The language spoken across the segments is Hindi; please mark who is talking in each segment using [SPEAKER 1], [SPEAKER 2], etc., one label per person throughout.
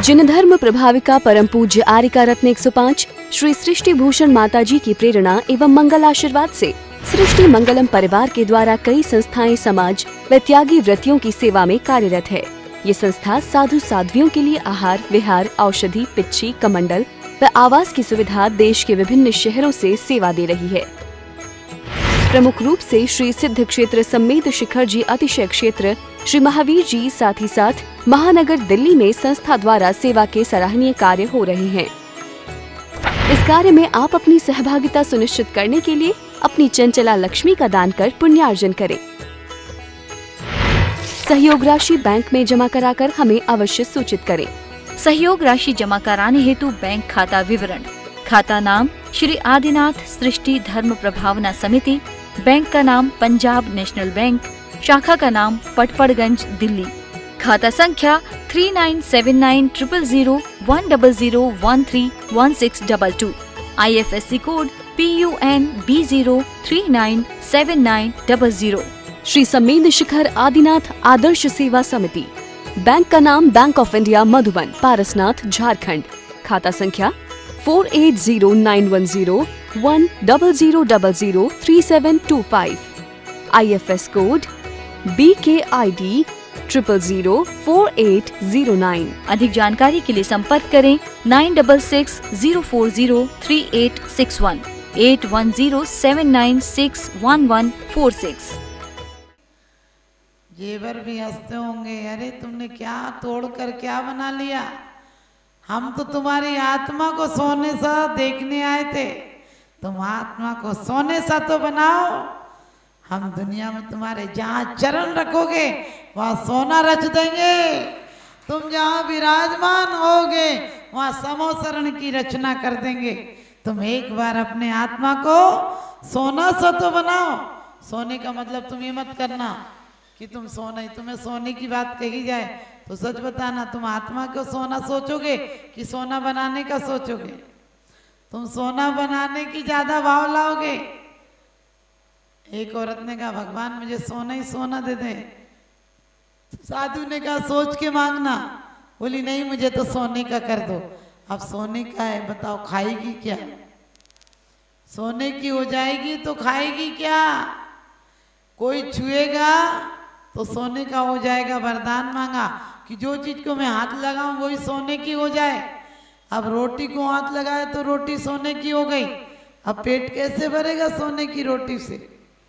[SPEAKER 1] जिन धर्म प्रभाविका परम पूज्य आर्यका रत्न 105 श्री सृष्टि भूषण माता जी की प्रेरणा एवं मंगल आशीर्वाद से सृष्टि मंगलम परिवार के द्वारा कई संस्थाएं समाज व त्यागी व्रतियों की सेवा में कार्यरत है। ये संस्था साधु साध्वियों के लिए आहार, विहार, औषधि, पिच्छी, कमंडल व आवास की सुविधा देश के विभिन्न शहरों से सेवा दे रही है। प्रमुख रूप से श्री सिद्ध क्षेत्र सम्मेद शिखर जी अतिशय क्षेत्र श्री महावीर जी साथ ही साथ महानगर दिल्ली में संस्था द्वारा सेवा के सराहनीय कार्य हो रहे हैं। इस कार्य में आप अपनी सहभागिता सुनिश्चित करने के लिए अपनी चंचला लक्ष्मी का दान कर पुण्यार्जन करें। सहयोग राशि बैंक में जमा कराकर हमें अवश्य सूचित करें।
[SPEAKER 2] सहयोग राशि जमा कराने हेतु बैंक खाता विवरण, खाता नाम श्री आदिनाथ सृष्टि धर्म प्रभावना समिति, बैंक का नाम पंजाब नेशनल बैंक, शाखा का नाम पटपड़गंज दिल्ली, खाता संख्या 3979000100131622, IFSC code PUN B0397900।
[SPEAKER 1] Shri Sammed Shikhar Adinath Adarsh Seva Samiti, bank का नाम bank of India Madhuban, Parasnath, Jharkhand, खाता संख्या 4809100100003725, IFS कोड BKID 0004809।
[SPEAKER 2] अधिक जानकारी के लिए संपर्क करें 9660403861 8107961146।
[SPEAKER 3] जेवर भी हंसते होंगे, अरे तुमने क्या तोड़कर क्या बना लिया। हम तो तुम्हारी आत्मा को सोने सा देखने आए थे, तुम आत्मा को सोने सा तो बनाओ। हम दुनिया में तुम्हारे जहाँ चरण रखोगे वहाँ सोना रच देंगे। तुम जहाँ विराजमान होगे वहाँ समोसरण की रचना कर देंगे। तुम एक बार अपने आत्मा को सोना सा तो बनाओ। सोने का मतलब तुम ये मत करना कि तुम सोना ही, तुम्हें सोने की बात कही जाए तो सच बताना, तुम आत्मा को सोना सोचोगे कि सोना बनाने का सोचोगे। तुम सोना बनाने की ज्यादा भाव लाओगे। एक औरत ने कहा भगवान मुझे सोना ही सोना दे दे। साधु ने कहा सोच के मांगना। बोली नहीं मुझे तो सोने का कर दो। अब सोने का है, बताओ खाएगी क्या? सोने की हो जाएगी तो खाएगी क्या? कोई छुएगा तो सोने का हो जाएगा। वरदान मांगा कि जो चीज को मैं हाथ लगाऊं वही सोने की हो जाए। अब रोटी को हाथ लगाए तो रोटी सोने की हो गई। अब पेट कैसे भरेगा सोने की रोटी से?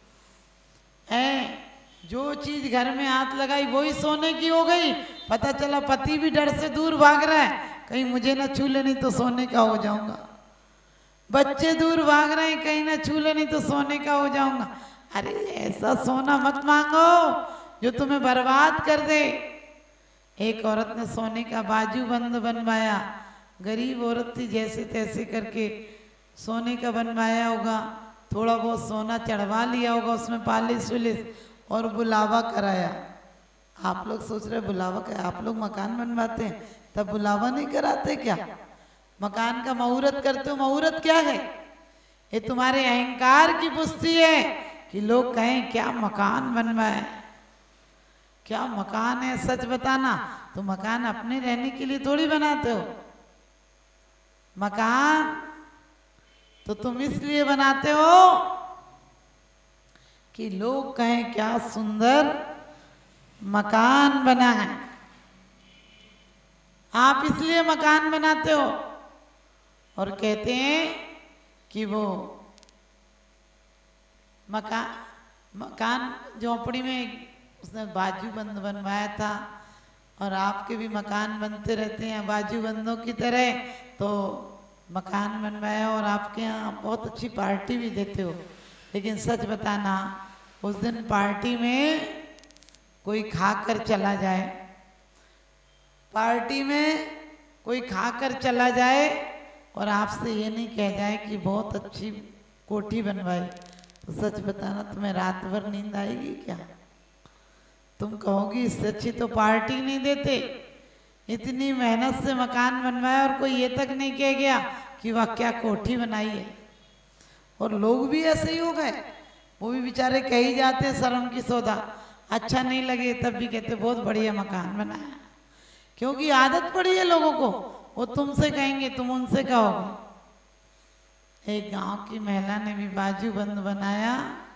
[SPEAKER 3] जो चीज घर में हाथ लगाई वही सोने की हो गई। पता चला पति भी डर से दूर भाग रहा है, कहीं मुझे ना छू ले नहीं तो सोने का हो जाऊंगा। बच्चे दूर भाग रहे हैं, कहीं ना छू ले नहीं तो सोने का हो जाऊंगा। अरे ऐसा सोना मत मांगो जो तुम्हें बर्बाद कर दे। एक औरत ने सोने का बाजूबंद बनवाया। गरीब औरत थी, जैसे तैसे करके सोने का बनवाया होगा। थोड़ा बहुत सोना चढ़वा लिया होगा, उसमें पालिश उलिश और बुलावा कराया। आप लोग सोच रहे बुलावा क्या? आप लोग मकान बनवाते हैं तब बुलावा नहीं कराते क्या? मकान का मुहूर्त करते हो। मुहूर्त क्या है? ये तुम्हारे अहंकार की पुष्टि है कि लोग कहें क्या मकान बनवाए, क्या मकान है। सच बताना, तो मकान अपने रहने के लिए थोड़ी बनाते हो। मकान तो तुम इसलिए बनाते हो कि लोग कहें क्या सुंदर मकान बना है। आप इसलिए मकान बनाते हो और कहते हैं कि वो मकान झोपड़ी में उसने बाजूबंद बनवाया था। और आपके भी मकान बनते रहते हैं बाजूबंदों की तरह। तो मकान बनवाया और आपके यहाँ बहुत अच्छी पार्टी भी देते हो। लेकिन सच बताना, उस दिन पार्टी में कोई खाकर चला जाए, पार्टी में कोई खाकर चला जाए और आपसे ये नहीं कह जाए कि बहुत अच्छी कोठी बनवाई, तो सच बताना तुम्हें रात भर नींद आएगी क्या? तुम कहोगी इससे अच्छी तो पार्टी नहीं देते। इतनी मेहनत से मकान बनवाया और कोई ये तक नहीं कह गया कि वाह क्या कोठी बनाई है। और लोग भी ऐसे ही हो गए, वो भी बेचारे कह ही जाते शर्म की सौदा। अच्छा नहीं लगे तब भी कहते बहुत बढ़िया मकान बनाया। क्योंकि आदत पड़ी है लोगों को, वो तुमसे कहेंगे तुम उनसे कहोगे। एक गांव की महिला ने भी बाजूबंद बनाया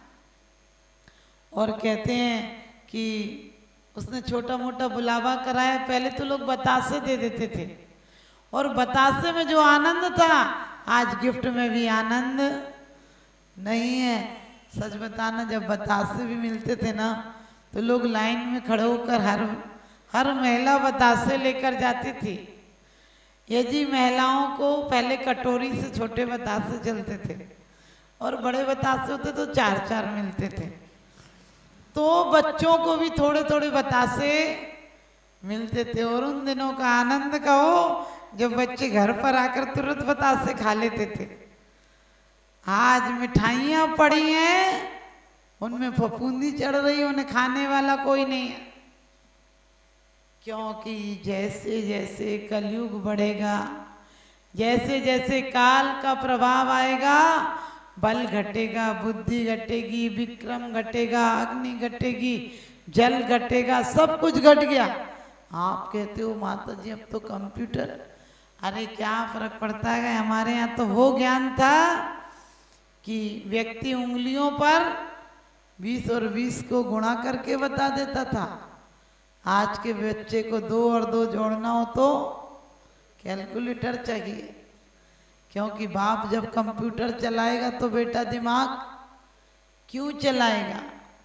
[SPEAKER 3] और कहते हैं कि उसने छोटा मोटा बुलावा कराया। पहले तो लोग बतासे दे देते थे और बतासे में जो आनंद था आज गिफ्ट में भी आनंद नहीं है। सच बताना, जब बतासे भी मिलते थे ना तो लोग लाइन में खड़े होकर हर महिला बतासे लेकर जाती थी। ये जी महिलाओं को पहले कटोरी से छोटे बतासे चलते थे और बड़े बतासे होते तो 4-4 मिलते थे। तो बच्चों को भी थोड़े थोड़े बतासे मिलते थे और उन दिनों का आनंद कहो जब बच्चे घर पर आकर तुरंत बतासे खा लेते थे। आज मिठाइयाँ पड़ी हैं, उनमें फफूंदी चढ़ रही, उन्हें खाने वाला कोई नहीं है। क्योंकि जैसे जैसे कलयुग बढ़ेगा, जैसे जैसे काल का प्रभाव आएगा, बल घटेगा, बुद्धि घटेगी, विक्रम घटेगा, अग्नि घटेगी, जल घटेगा, सब कुछ घट गया। आप कहते हो माता जी अब तो कंप्यूटर, अरे क्या फर्क पड़ता है। हमारे यहाँ तो वो ज्ञान था कि व्यक्ति उंगलियों पर 20 और 20 को गुणा करके बता देता था। आज के बच्चे को 2 और 2 जोड़ना हो तो कैलकुलेटर चाहिए, क्योंकि बाप जब कंप्यूटर चलाएगा तो बेटा दिमाग क्यों चलाएगा।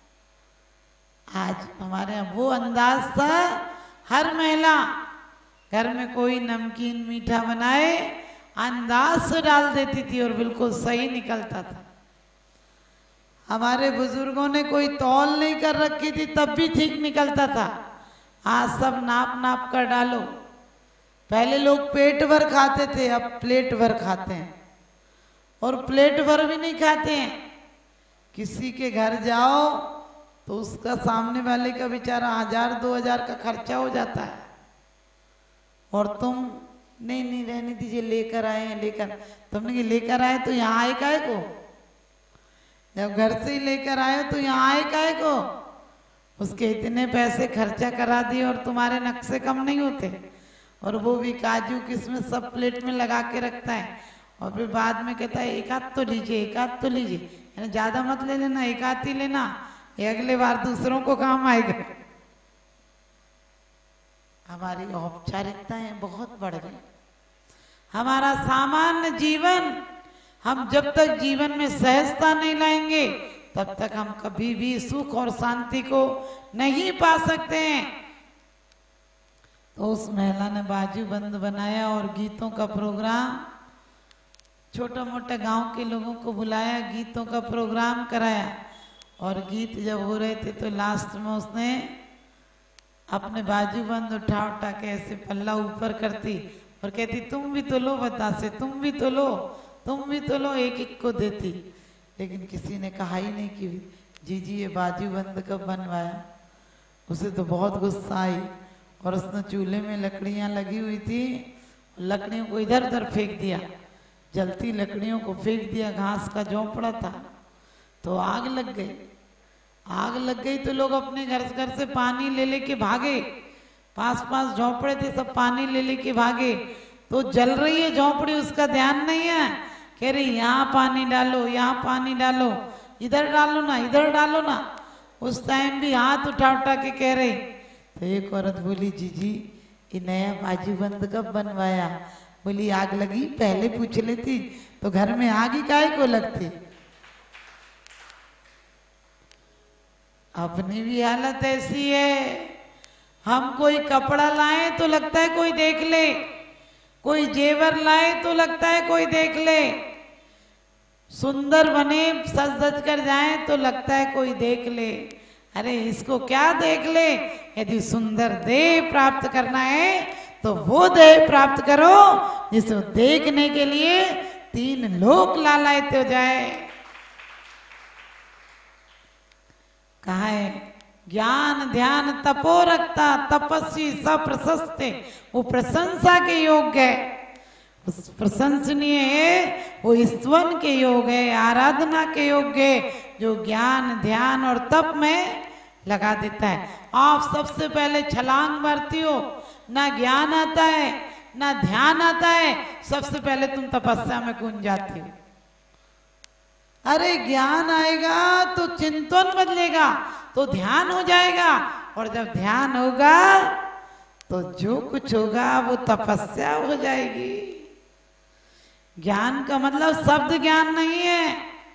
[SPEAKER 3] आज हमारे यहाँ वो अंदाज था, हर महिला घर में कोई नमकीन मीठा बनाए अंदाज से डाल देती थी और बिल्कुल सही निकलता था। हमारे बुजुर्गों ने कोई तौल नहीं कर रखी थी तब भी ठीक निकलता था। आज सब नाप नाप कर डालो। पहले लोग पेट भर खाते थे, अब प्लेट भर खाते हैं और प्लेट भर भी नहीं खाते हैं। किसी के घर जाओ तो उसका सामने वाले का बेचारा 1000-2000 का खर्चा हो जाता है और तुम नहीं रहने दीजिए, लेकर आए हैं, लेकर। तुमने लेकर आए तो यहाँ आए काहे को? जब घर से ही लेकर आए तो यहाँ आए काहे को? उसके इतने पैसे खर्चा करा दिए और तुम्हारे नक्शे कम नहीं होते। और वो भी काजू किशमिश सब प्लेट में लगा के रखता है और फिर बाद में कहता है एक आध तो लीजिए, एक आध तो लीजिए, यानी ज्यादा मत ले लेना, एक आध ही लेना, ये अगले बार दूसरों को काम आएगा। हमारी औपचारिकताएं बहुत बढ़ गई। हमारा सामान्य जीवन, हम जब तक जीवन में सहजता नहीं लाएंगे तब तक हम कभी भी सुख और शांति को नहीं पा सकते हैं। तो उस महिला ने बाजूबंद बनाया और गीतों का प्रोग्राम, छोटा मोटा गांव के लोगों को बुलाया, गीतों का प्रोग्राम कराया। और गीत जब हो रहे थे तो लास्ट में उसने अपने बाजूबंद उठा के ऐसे पल्ला ऊपर करती और कहती तुम भी तो लो बतासे, तुम भी तो लो, तुम भी तो लो, एक एक को देती। लेकिन किसी ने कहा ही नहीं कि जी ये बाजूबंद कब बनवाया। उसे तो बहुत गुस्सा आई और उसने चूल्हे में लकड़ियां लगी हुई थी, लकड़ियों को इधर उधर फेंक दिया, जलती लकड़ियों को फेंक दिया। घास का झोंपड़ा था तो आग लग गई। आग लग गई तो लोग अपने घर से पानी ले लेके भागे। पास पास झोंपड़े थे, सब पानी ले लेके भागे। तो जल रही है झोंपड़ी, उसका ध्यान नहीं है, कह रही यहाँ पानी डालो, यहाँ पानी डालो, इधर डालो ना, इधर डालो ना। उस टाइम भी हाथ उठा के कह रही। तो एक औरत बोली जी ये नया बाजूबंद कब बनवाया? बोली आग लगी, पहले पूछ लेती तो घर में आग ही काहे को लगती। अपनी भी हालत ऐसी है। हम कोई कपड़ा लाए तो लगता है कोई देख ले, कोई जेवर लाए तो लगता है कोई देख ले, सुंदर बने सज धज कर जाए तो लगता है कोई देख ले। अरे इसको क्या देख ले? यदि सुंदर देह प्राप्त करना है तो वो देह प्राप्त करो जिसको देखने के लिए 3 लोक लालायित हो जाए। कहा है ज्ञान ध्यान तपो रखता, तपस्वी सब प्रशस्ते, वो प्रशंसा के योग्य है, प्रशंसनीय है, वो स्तवन के योग है, आराधना के योग्य है, जो ज्ञान ध्यान और तप में लगा देता है। आप सबसे पहले छलांग मारती हो, ना ज्ञान आता है, ना ध्यान आता है, सबसे पहले तुम तपस्या में कूद जाती हो। अरे ज्ञान आएगा तो चिंतन बदलेगा, तो ध्यान हो जाएगा, और जब ध्यान होगा तो जो कुछ होगा वो तपस्या हो जाएगी। ज्ञान का मतलब शब्द ज्ञान नहीं है,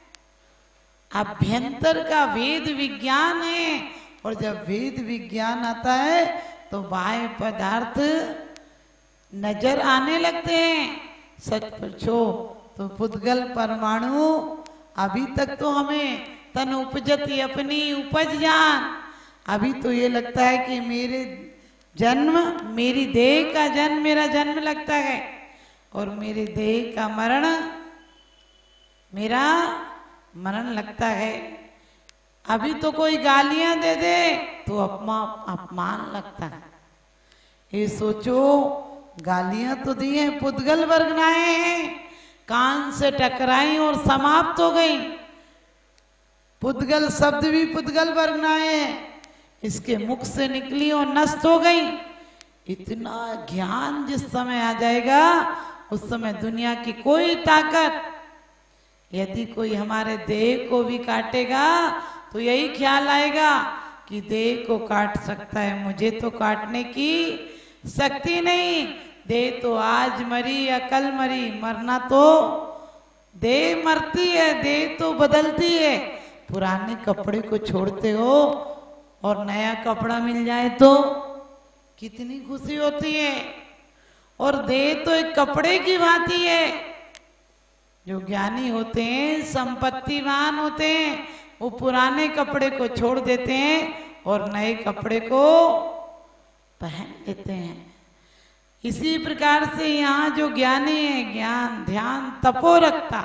[SPEAKER 3] अभ्यंतर का वेद विज्ञान है। और जब वेद विज्ञान आता है तो बाह्य पदार्थ नजर आने लगते हैं। सच पूछो तो पुद्गल परमाणु अभी तक तो हमें तन उपजती अपनी उपज जान, अभी तो ये लगता है कि मेरे जन्म, मेरी देह का जन्म मेरा जन्म लगता है, और मेरे देह का मरण मेरा मरण लगता है। अभी तो कोई गालियां दे दे तो अपमान लगता है। ये सोचो, गालियां तो दी हैं, पुद्गल वर्गनाएं हैं, कान से टकराई और समाप्त हो गई। पुद्गल शब्द भी पुद्गल वर्गनाएं हैं, इसके मुख से निकली और नष्ट हो गई। इतना ज्ञान जिस समय आ जाएगा उस समय दुनिया की कोई ताकत, यदि कोई हमारे देह को भी काटेगा तो यही ख्याल आएगा कि देह को काट सकता है, मुझे तो काटने की शक्ति नहीं। देह तो आज मरी या कल मरी, मरना तो देह मरती है, देह तो बदलती है। पुराने कपड़े को छोड़ते हो और नया कपड़ा मिल जाए तो कितनी खुशी होती है। और देह तो एक कपड़े की भांति है। जो ज्ञानी होते हैं, संपत्तिवान होते हैं, वो पुराने कपड़े को छोड़ देते हैं और नए कपड़े को पहन लेते हैं। इसी प्रकार से यहाँ जो ज्ञानी है, ज्ञान ध्यान तपो रखता,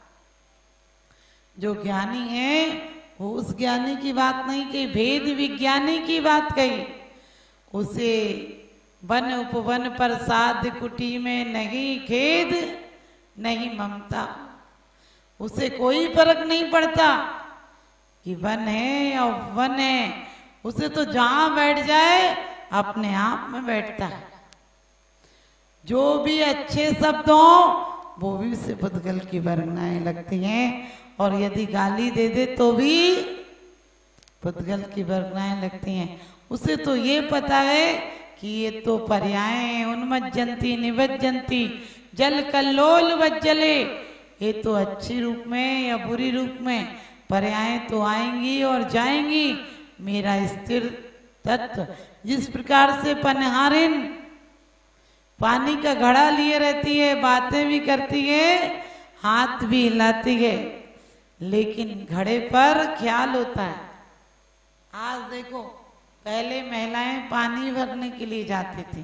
[SPEAKER 3] जो ज्ञानी है वो उस ज्ञानी की बात नहीं कही, भेद विज्ञानी की बात कही। उसे वन उपवन प्रसाद कुटी में नहीं खेद नहीं ममता, उसे कोई फर्क नहीं पड़ता कि वन है या वन है, उसे तो जहां बैठ जाए अपने आप में बैठता है। जो भी अच्छे शब्द हो वो भी उसे पुद्गल की वर्गनाएं लगती हैं, और यदि गाली दे दे तो भी पुद्गल की वर्गनाएं लगती हैं। उसे तो ये पता है कि ये तो पर्याय उन्मज्जन्ति निवज्जन्ति जल कल्लोल वज्जले, ये तो अच्छी रूप में या बुरी रूप में पर्याय तो आएंगी और जाएंगी। मेरा स्थिर तत्व जिस प्रकार से पनहारिन पानी का घड़ा लिए रहती है, बातें भी करती है, हाथ भी हिलाती है, लेकिन घड़े पर ख्याल होता है। आज देखो, पहले महिलाएं पानी भरने के लिए जाती थी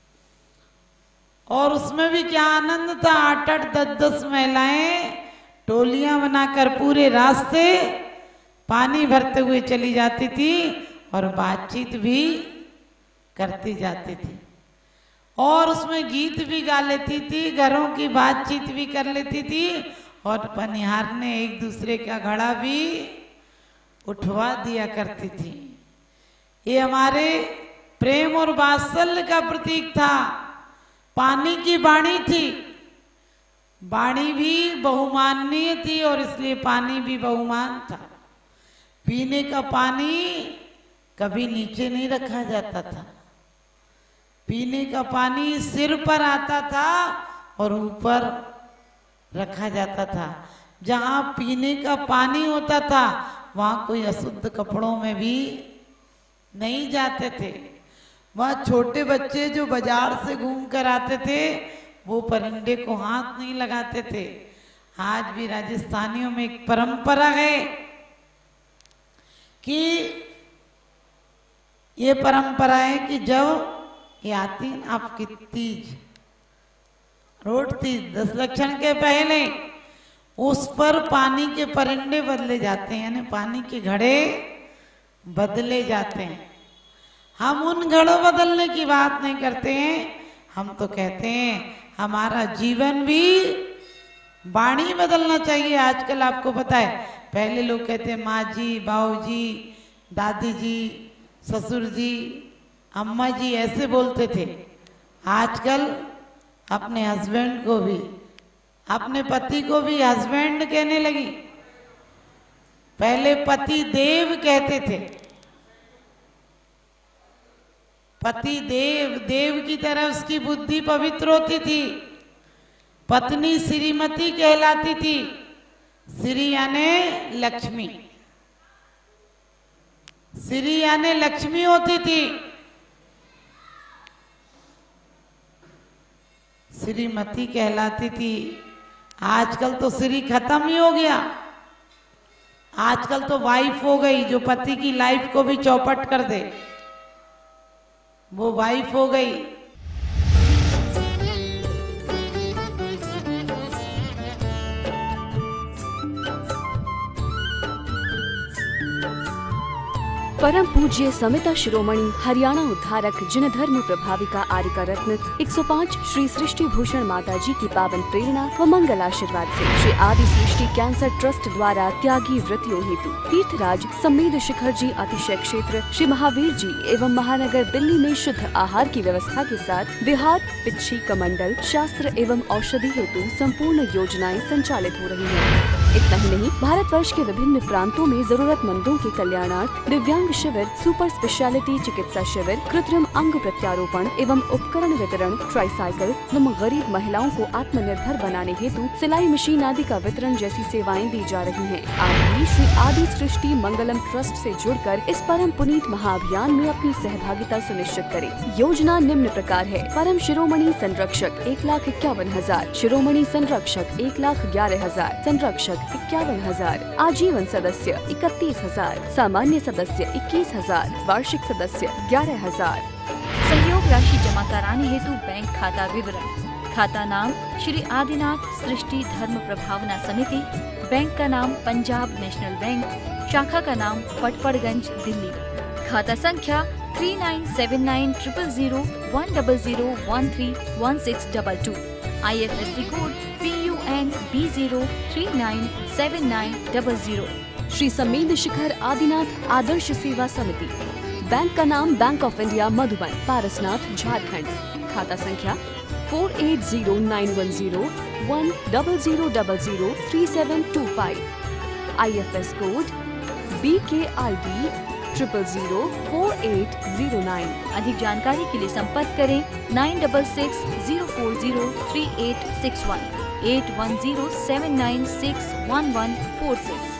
[SPEAKER 3] और उसमें भी क्या आनंद था। 8-8, 10-10 महिलाएं टोलियां बनाकर पूरे रास्ते पानी भरते हुए चली जाती थी और बातचीत भी करती जाती थी, और उसमें गीत भी गा लेती थी, घरों की बातचीत भी कर लेती थी, और पनिहार ने एक दूसरे का घड़ा भी उठवा दिया करती थी। ये हमारे प्रेम और वात्सल्य का प्रतीक था। पानी की वाणी थी, वाणी भी बहुमाननीय थी और इसलिए पानी भी बहुमान था। पीने का पानी कभी नीचे नहीं रखा जाता था, पीने का पानी सिर पर आता था और ऊपर रखा जाता था। जहाँ पीने का पानी होता था वहाँ कोई अशुद्ध कपड़ों में भी नहीं जाते थे। वहाँ छोटे बच्चे जो बाजार से घूम कर आते थे वो परिंदे को हाथ नहीं लगाते थे। आज भी राजस्थानियों में एक परंपरा है कि ये परंपरा है कि जब ये आती है आपकी तीज, रोड तीज, 10 लक्षण के पहले, उस पर पानी के परिंदे बदले जाते हैं, यानी पानी के घड़े बदले जाते हैं। हम उन घड़ों बदलने की बात नहीं करते हैं, हम तो कहते हैं हमारा जीवन भी वाणी बदलना चाहिए। आजकल आपको पता है, पहले लोग कहते हैं माँ जी, बाऊ जी, दादी जी, ससुर जी, अम्मा जी, ऐसे बोलते थे। आजकल अपने हस्बैंड को भी, अपने पति को भी हस्बैंड कहने लगी। पहले पति देव कहते थे। पति देव, देव की तरह उसकी बुद्धि पवित्र होती थी। पत्नी श्रीमती कहलाती थी। श्री यानी लक्ष्मी, श्री यानी लक्ष्मी होती थी। श्रीमती कहलाती थी। आजकल तो श्री खत्म ही हो गया। आजकल तो वाइफ हो गई, जो पति की लाइफ को भी चौपट कर दे, वो वाइफ हो गई।
[SPEAKER 1] परम पूज्य समिता शिरोमणि हरियाणा उद्धारक जिन धर्म प्रभाविका आरिका रत्न 105 श्री सृष्टि भूषण माता जी की पावन प्रेरणा व मंगल आशीर्वाद से श्री आदि सृष्टि कैंसर ट्रस्ट द्वारा त्यागी व्रतियों हेतु तीर्थराज सम्मेद शिखर जी अतिशय क्षेत्र श्री महावीर जी एवं महानगर दिल्ली में शुद्ध आहार की व्यवस्था के साथ विहार, पिच्छी, कमंडल, शास्त्र एवं औषधि हेतु संपूर्ण योजनाएं संचालित हो रही हैं। इतना ही नहीं, भारतवर्ष के विभिन्न प्रांतों में जरूरतमंदों के कल्याणार्थ दिव्यांग शिविर, सुपर स्पेशलिटी चिकित्सा शिविर, कृत्रिम अंग प्रत्यारोपण एवं उपकरण वितरण, ट्राईसाइकिल एवं गरीब महिलाओं को आत्मनिर्भर बनाने हेतु सिलाई मशीन आदि का वितरण जैसी सेवाएं दी जा रही हैं। आप भी श्री आदि सृष्टि मंगलम ट्रस्ट से जुड़कर इस परम पुनीत महाअभियान में अपनी सहभागिता सुनिश्चित करें। योजना निम्न प्रकार है। परम शिरोमणि संरक्षक 1,51,000, शिरोमणि संरक्षक 1,11,000, संरक्षक 51,000, आजीवन सदस्य 31,000, सामान्य सदस्य 21,000, वार्षिक सदस्य 11,000।
[SPEAKER 2] सहयोग राशि जमा कराने हेतु बैंक खाता विवरण। खाता नाम श्री आदिनाथ सृष्टि धर्म प्रभावना समिति, बैंक का नाम पंजाब नेशनल बैंक, शाखा का नाम पटपड़गंज दिल्ली, खाता संख्या 3979000100131622, IFSC code PUN B0397900।
[SPEAKER 1] Shri Sammed Shikhar Adinath Adarsh Seva Samiti, bank का नाम bank of India Madhuban, Parasnath, Jharkhand, खाता संख्या 4809100100003725, IFS कोड BKID 0004809।
[SPEAKER 2] अधिक जानकारी के लिए संपर्क करें 9660403861 8107961146।